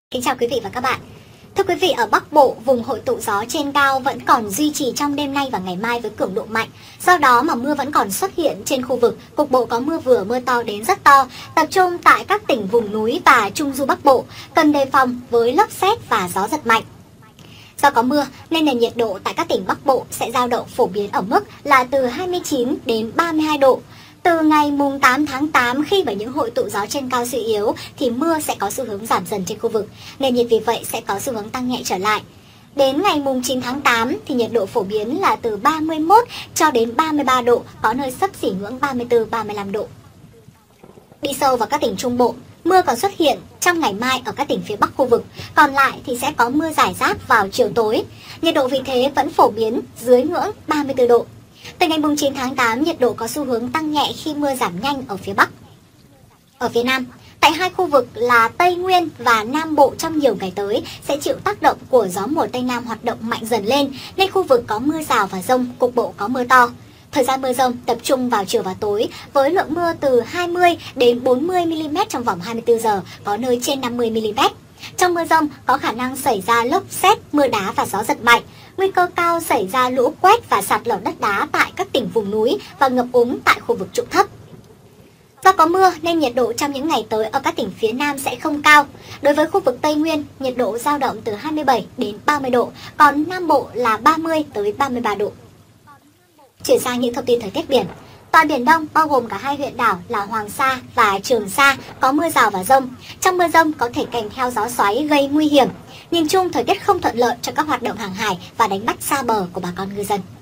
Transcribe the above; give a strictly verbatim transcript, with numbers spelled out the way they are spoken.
Kính chào quý vị và các bạn. Thưa quý vị, ở Bắc Bộ, vùng hội tụ gió trên cao vẫn còn duy trì trong đêm nay và ngày mai với cường độ mạnh. Do đó mà mưa vẫn còn xuất hiện trên khu vực, cục bộ có mưa vừa mưa to đến rất to, tập trung tại các tỉnh vùng núi và Trung du Bắc Bộ, cần đề phòng với lốc sét và gió giật mạnh. Do có mưa nên nền nhiệt độ tại các tỉnh Bắc Bộ sẽ dao động phổ biến ở mức là từ hai mươi chín đến ba mươi hai độ. Từ ngày mùng tám tháng tám, khi mà những hội tụ gió trên cao suy yếu thì mưa sẽ có xu hướng giảm dần trên khu vực, nền nhiệt vì vậy sẽ có xu hướng tăng nhẹ trở lại. Đến ngày mùng chín tháng tám thì nhiệt độ phổ biến là từ ba mươi mốt cho đến ba mươi ba độ, có nơi xấp xỉ ngưỡng ba mươi tư đến ba mươi lăm độ. Đi sâu vào các tỉnh Trung Bộ, mưa còn xuất hiện trong ngày mai ở các tỉnh phía Bắc khu vực, còn lại thì sẽ có mưa rải rác vào chiều tối. Nhiệt độ vì thế vẫn phổ biến dưới ngưỡng ba mươi tư độ. Từ ngày chín tháng tám, nhiệt độ có xu hướng tăng nhẹ khi mưa giảm nhanh ở phía Bắc. Ở phía Nam, tại hai khu vực là Tây Nguyên và Nam Bộ trong nhiều ngày tới sẽ chịu tác động của gió mùa Tây Nam hoạt động mạnh dần lên, nên khu vực có mưa rào và dông, cục bộ có mưa to. Thời gian mưa dông tập trung vào chiều và tối với lượng mưa từ hai mươi đến bốn mươi mi-li-mét trong vòng hai mươi tư giờ, có nơi trên năm mươi mi-li-mét. Trong mưa dông có khả năng xảy ra lốc sét, mưa đá và gió giật mạnh. Nguy cơ cao xảy ra lũ quét và sạt lở đất đá tại các tỉnh vùng núi và ngập úng tại khu vực trũng thấp. Do có mưa nên nhiệt độ trong những ngày tới ở các tỉnh phía Nam sẽ không cao. Đối với khu vực Tây Nguyên, nhiệt độ dao động từ hai mươi bảy đến ba mươi độ, còn Nam Bộ là ba mươi tới ba mươi ba độ. Chuyển sang những thông tin thời tiết biển. Toàn Biển Đông bao gồm cả hai huyện đảo là Hoàng Sa và Trường Sa có mưa rào và dông. Trong mưa dông có thể kèm theo gió xoáy gây nguy hiểm. Nhìn chung thời tiết không thuận lợi cho các hoạt động hàng hải và đánh bắt xa bờ của bà con ngư dân.